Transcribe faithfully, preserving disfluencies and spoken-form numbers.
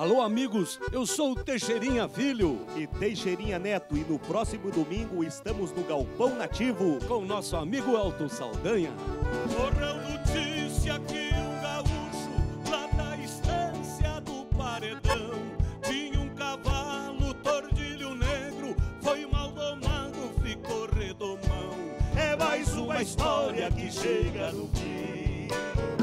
Alô, amigos, eu sou o Teixeirinha Filho e Teixeirinha Neto, e no próximo domingo estamos no Galpão Nativo com o nosso amigo Elton Saldanha. Correu notícia que um gaúcho lá da estância do Paredão tinha um cavalo tordilho negro, foi mal domado, ficou redomão. É mais uma história que chega no fim.